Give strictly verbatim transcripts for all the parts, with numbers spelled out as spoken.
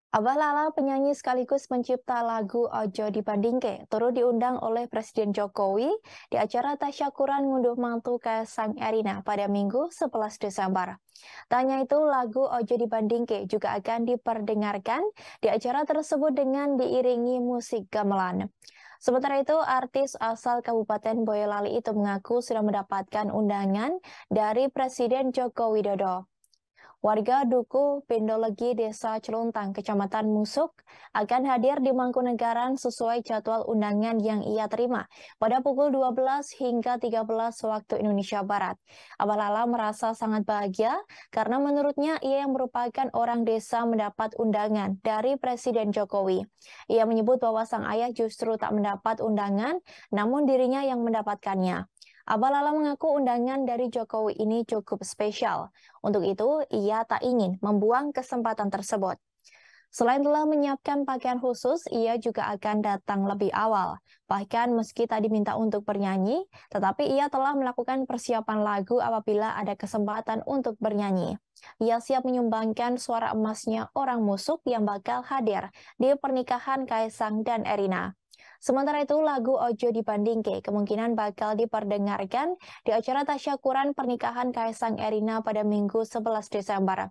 Abah Lala, penyanyi sekaligus pencipta lagu Ojo Dibandingke, turut diundang oleh Presiden Jokowi di acara tasyakuran ngunduh mantu Kaisang Erina pada Minggu sebelas Desember. Tanya itu, lagu Ojo Dibandingke juga akan diperdengarkan di acara tersebut dengan diiringi musik gamelan. Sementara itu, artis asal Kabupaten Boyolali itu mengaku sudah mendapatkan undangan dari Presiden Joko Widodo. Warga Duku Pindolegi Desa Celuntang, Kecamatan Musuk, akan hadir di Mangkunegaran sesuai jadwal undangan yang ia terima pada pukul dua belas hingga tiga belas waktu Indonesia Barat. Abah Lala merasa sangat bahagia karena menurutnya ia yang merupakan orang desa mendapat undangan dari Presiden Jokowi. Ia menyebut bahwa sang ayah justru tak mendapat undangan, namun dirinya yang mendapatkannya. Abah Lala mengaku undangan dari Jokowi ini cukup spesial. Untuk itu, ia tak ingin membuang kesempatan tersebut. Selain telah menyiapkan pakaian khusus, ia juga akan datang lebih awal. Bahkan meski tak diminta untuk bernyanyi, tetapi ia telah melakukan persiapan lagu apabila ada kesempatan untuk bernyanyi. Ia siap menyumbangkan suara emasnya orang musuk yang bakal hadir di pernikahan Kaisang dan Erina. Sementara itu, lagu Ojo Dibandingke kemungkinan bakal diperdengarkan di acara tasyakuran pernikahan Kaisang Erina pada Minggu sebelas Desember.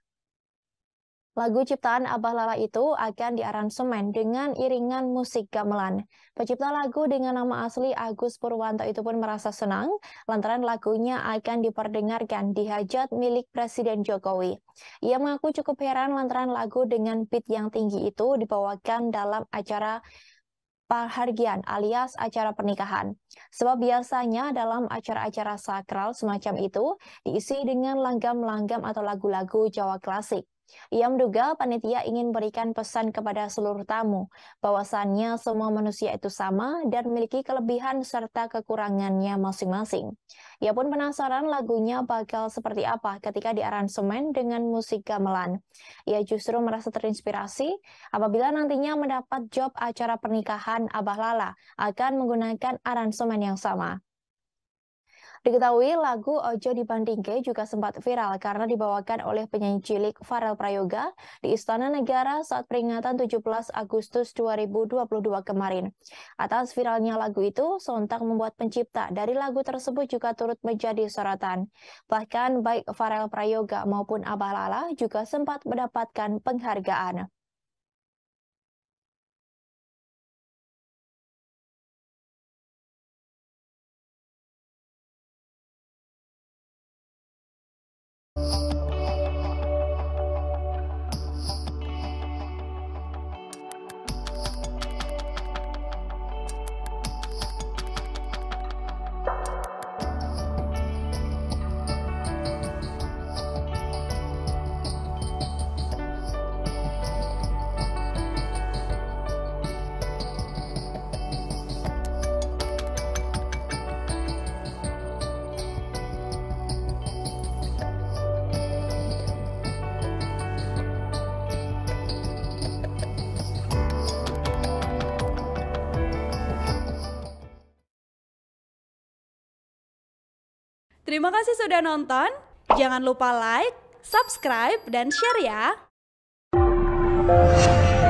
Lagu ciptaan Abah Lala itu akan diaransemen dengan iringan musik gamelan. Pencipta lagu dengan nama asli Agus Purwanto itu pun merasa senang lantaran lagunya akan diperdengarkan di hajat milik Presiden Jokowi. Ia mengaku cukup heran lantaran lagu dengan beat yang tinggi itu dibawakan dalam acara pahargyan alias acara pernikahan. Sebab biasanya dalam acara-acara sakral semacam itu diisi dengan langgam-langgam atau lagu-lagu Jawa klasik. Ia menduga panitia ingin berikan pesan kepada seluruh tamu bahwasannya semua manusia itu sama dan memiliki kelebihan serta kekurangannya masing-masing. Ia pun penasaran lagunya bakal seperti apa ketika diaransemen dengan musik gamelan. Ia justru merasa terinspirasi apabila nantinya mendapat job acara pernikahan Abah Lala akan menggunakan aransemen yang sama. Diketahui lagu Ojo Dibandingke juga sempat viral karena dibawakan oleh penyanyi cilik Farel Prayoga di Istana Negara saat peringatan tujuh belas Agustus dua ribu dua puluh dua kemarin. Atas viralnya lagu itu, sontak membuat pencipta dari lagu tersebut juga turut menjadi sorotan. Bahkan baik Farel Prayoga maupun Abah Lala juga sempat mendapatkan penghargaan. Terima kasih sudah nonton. Jangan lupa like, subscribe, dan share ya.